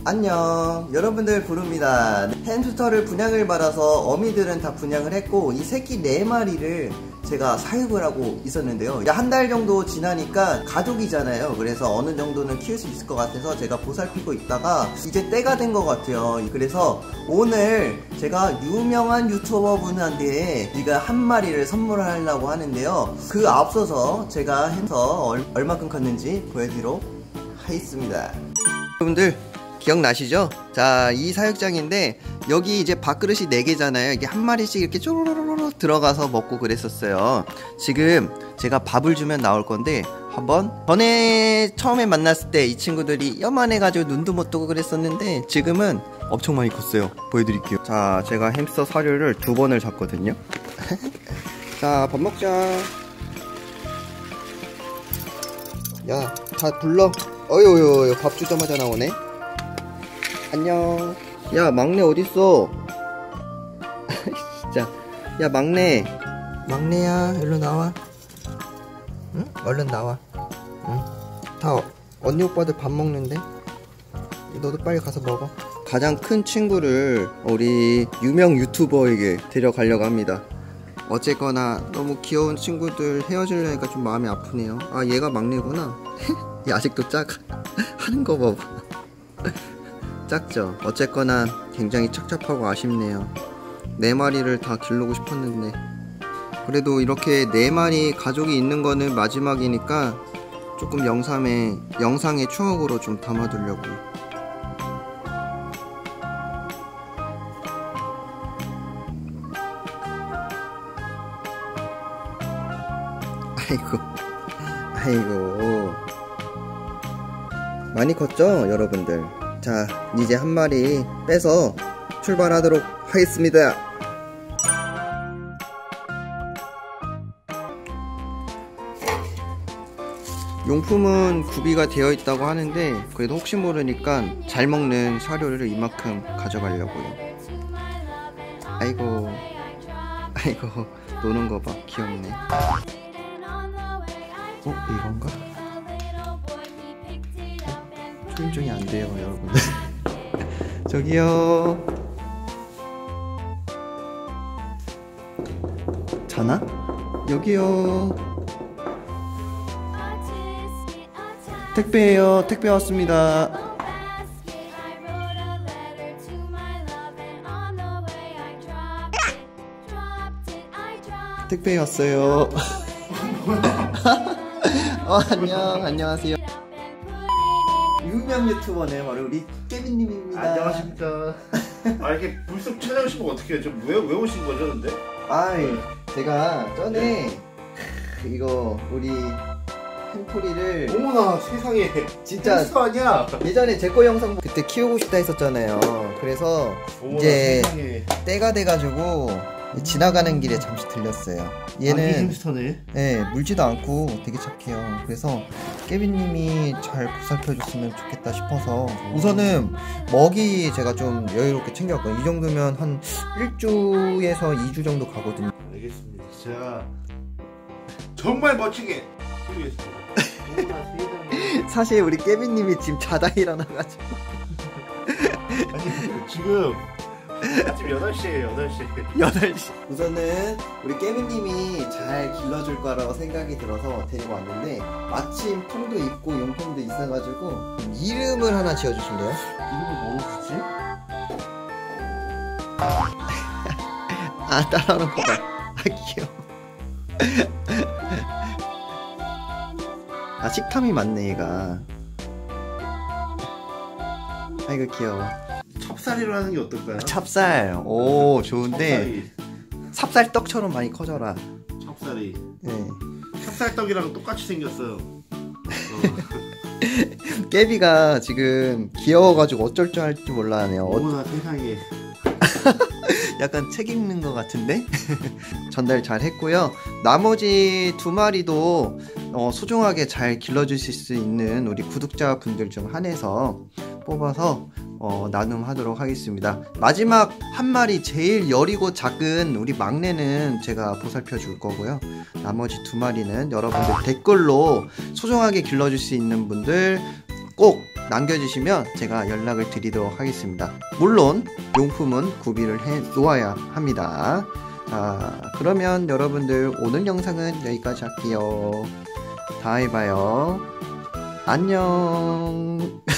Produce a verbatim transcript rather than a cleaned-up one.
안녕, 여러분들 부릅니다. 햄스터를 분양을 받아서 어미들은 다 분양을 했고 이 새끼 네 마리를 제가 사육을 하고 있었는데요. 한 달 정도 지나니까 가족이잖아요. 그래서 어느 정도는 키울 수 있을 것 같아서 제가 보살피고 있다가 이제 때가 된 것 같아요. 그래서 오늘 제가 유명한 유튜버 분한테 이거 한 마리를 선물을 하려고 하는데요. 그 앞서서 제가 햄스터 얼마큼 컸는지 보여드리도록 하겠습니다. 여러분들 기억나시죠? 자, 이 사육장인데 여기 이제 밥그릇이 네 개잖아요. 이게 한 마리씩 이렇게 쪼로로로로 들어가서 먹고 그랬었어요. 지금 제가 밥을 주면 나올 건데 한번 전에 처음에 만났을 때 이 친구들이 요만해가지고 눈도 못 뜨고 그랬었는데 지금은 엄청 많이 컸어요. 보여드릴게요. 자, 제가 햄스터 사료를 두 번을 샀거든요. 자, 밥 먹자. 야, 다 불러. 어휴, 밥 주자마자 나오네. 안녕. 야, 막내 어딨어? 진짜. 야, 막내. 막내야, 일로 나와. 응? 얼른 나와. 응? 다 언니 오빠들 밥 먹는데? 너도 빨리 가서 먹어. 가장 큰 친구를 우리 유명 유튜버에게 데려가려고 합니다. 어쨌거나 너무 귀여운 친구들 헤어지려니까 좀 마음이 아프네요. 아, 얘가 막내구나. 얘 아직도 작아. 하는 거 봐봐. 작죠? 어쨌거나 굉장히 착잡하고 아쉽네요. 네 마리를 다 기르고 싶었는데 그래도 이렇게 네 마리 가족이 있는 거는 마지막이니까 조금 영상에, 영상의 추억으로 좀 담아두려고요. 아이고 아이고 많이 컸죠 여러분들? 자, 이제 한 마리 빼서 출발하도록 하겠습니다. 용품은 구비가 되어 있다고 하는데 그래도 혹시 모르니까 잘 먹는 사료를 이만큼 가져가려고요. 아이고 아이고 노는 거 봐. 귀엽네. 어? 이건가? 초인종이 안 돼요, 여러분들. 저기요. 자나? 여기요. 택배예요. 택배 왔습니다. 택배 왔어요. 어, 안녕. 안녕하세요. 유명 유튜버네, 바로 우리 깨빈님입니다. 안녕하십니까. 아, 이렇게 불쑥 찾아오시면 어떻게 해요? 왜, 왜 오신 거죠, 근데? 아이, 제가 전에 이거 우리 햄토리를 어머나 세상에 진짜 햄스터 아니야? 예전에 제 거 영상 그때 키우고 싶다 했었잖아요. 그래서 어머나, 이제 세상에. 때가 돼가지고 지나가는 길에 잠시 들렸어요. 얘는 아기 햄스터네. 네, 물지도 않고 되게 착해요. 그래서 깨빈님이 잘 보살펴줬으면 좋겠다 싶어서 우선은 먹이 제가 좀 여유롭게 챙겨왔거든요. 이 정도면 한 일 주에서 이 주 정도 가거든요. 알겠습니다. 제가 정말 멋지게 키우겠습니다. 사실 우리 깨빈님이 지금 자다 일어나가지고 아니 지금 아침 여덟 시에요. 여덟 시. 여덟 시. 우선은 우리 깨빈님이 잘 길러줄 거라고 생각이 들어서 데리고 왔는데 마침 통도 있고 용품도 있어가지고 이름을 하나 지어주실래요? 이름을 뭐로 주지? 아, 따라오는 거 봐. 아, 귀여워. 아, 식탐이 많네 얘가. 아이고 귀여워. 찹쌀이로 하는 게 어떨까요? 찹쌀. 오, 좋은데 찹쌀이. 찹쌀떡처럼 많이 커져라. 찹쌀이. 네. 찹쌀떡이랑 똑같이 생겼어요. 어. 깨비가 지금 귀여워가지고 어쩔 줄 알지 몰라하네요. 어머나 세상에. 약간 책 읽는 것 같은데? 전달 잘 했고요. 나머지 두 마리도 어, 소중하게 잘 길러주실 수 있는 우리 구독자분들 중 한해서 뽑아서 어, 나눔하도록 하겠습니다. 마지막 한 마리 제일 여리고 작은 우리 막내는 제가 보살펴 줄 거고요. 나머지 두 마리는 여러분들 댓글로 소중하게 길러줄 수 있는 분들 꼭 남겨주시면 제가 연락을 드리도록 하겠습니다. 물론 용품은 구비를 해 놓아야 합니다. 자, 그러면 여러분들 오늘 영상은 여기까지 할게요. 다음에 봐요. 안녕.